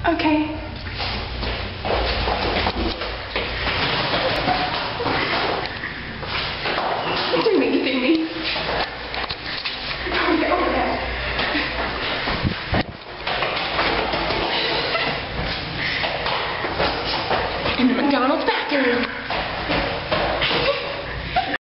Okay. Do me. Oh, get over there. In the McDonald's bathroom.